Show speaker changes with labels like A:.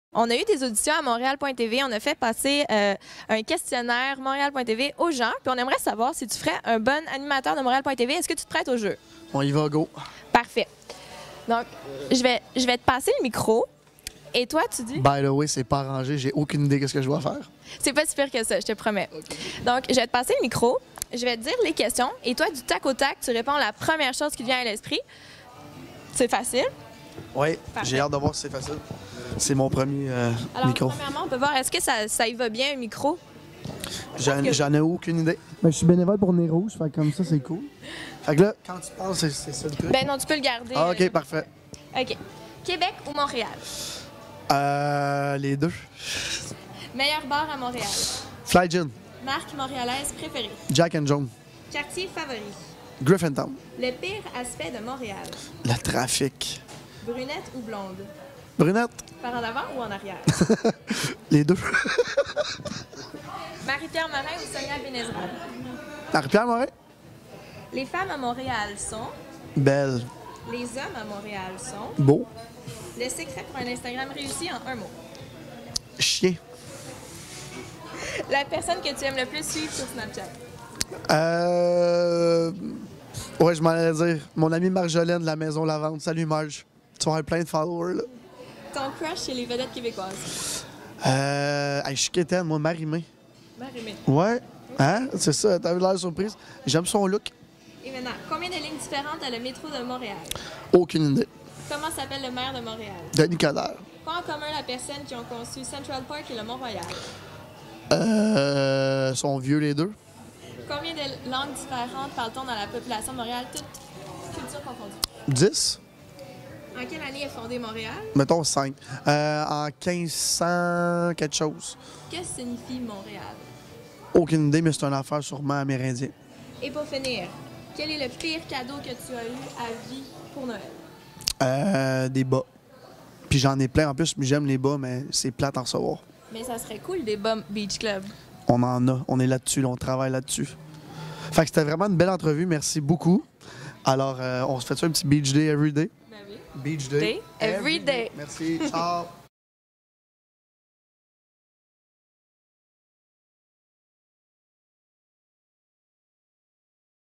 A: On a eu des auditions à Montréal.tv. On a fait passer un questionnaire Montréal.tv aux gens. Puis on aimerait savoir si tu ferais un bon animateur de Montréal.tv. Est-ce que tu te prêtes au jeu?
B: On y va, go.
A: Parfait. Donc, je vais te passer le micro. Et toi, tu dis?
B: By the way, c'est pas arrangé. J'ai aucune idée de ce que je dois faire.
A: C'est pas si pire que ça, je te promets. Okay. Donc, je vais te passer le micro. Je vais te dire les questions. Et toi, du tac au tac, tu réponds la première chose qui te vient à l'esprit. C'est facile?
B: Oui, j'ai hâte de voir si c'est facile. C'est mon premier micro.
A: Alors, premièrement, on peut voir, est-ce que ça y va bien, un micro?
B: J'en ai aucune idée. Ben, je suis bénévole pour Nez Rouge, fait comme ça, c'est cool. Fait que là, quand tu parles, c'est ça le truc?
A: Ben non, tu peux le garder.
B: Ah, OK, parfait.
A: OK. Québec ou Montréal?
B: Les deux.
A: Meilleur bar à Montréal?
B: Fly Gin.
A: Marque montréalaise préférée?
B: Jack and Jones.
A: Quartier favori?
B: Griffintown.
A: Le pire aspect de Montréal?
B: Le trafic.
A: Brunette ou blonde?
B: Brunette.
A: Par en avant ou en arrière?
B: Les deux.
A: Marie-Pierre Morin ou Sonia Benezra?
B: Marie-Pierre Morin.
A: Les femmes à Montréal sont?
B: Belle.
A: Les hommes à Montréal sont?
B: Beau.
A: Le secret pour un Instagram réussi en un mot?
B: Chien.
A: La personne que tu aimes le plus suivre sur Snapchat?
B: Ouais, je m'en allais dire. Mon amie Marjolaine de la Maison Lavande. Salut Marge. Tu vas avoir plein de followers, là.
A: Ton crush chez les vedettes québécoises?
B: Je suis quétaine, moi, Marie-Mé.
A: Marie-Mé.
B: Ouais. Hein? C'est ça, t'as eu l'air surprise. J'aime son look.
A: Et maintenant, combien de lignes différentes a le métro de Montréal?
B: Aucune idée.
A: Comment s'appelle le maire de Montréal?
B: Denis Coderre.
A: Quoi en commun la personne qui ont conçu Central Park et le Mont-Royal?
B: Sont vieux les deux.
A: Combien de langues différentes parle-t-on dans la population de Montréal, toutes cultures confondues?
B: 10.
A: En quelle année est fondée Montréal?
B: Mettons 5. En 1500 quelque chose.
A: Que signifie Montréal?
B: Aucune idée, mais c'est une affaire sûrement amérindien.
A: Et pour finir, quel est le pire cadeau que tu as eu à vie pour Noël?
B: Des bas. Puis j'en ai plein en plus, mais j'aime les bas, mais c'est plate à recevoir.
A: Mais ça serait cool des bas Beach Club.
B: On en a, on est là-dessus, là, on travaille là-dessus. Fait que c'était vraiment une belle entrevue, merci beaucoup. Alors, on se fait ça un petit Beach Day every day?
A: Ben oui.
B: Beach Day
A: Every day.
B: Merci, ciao.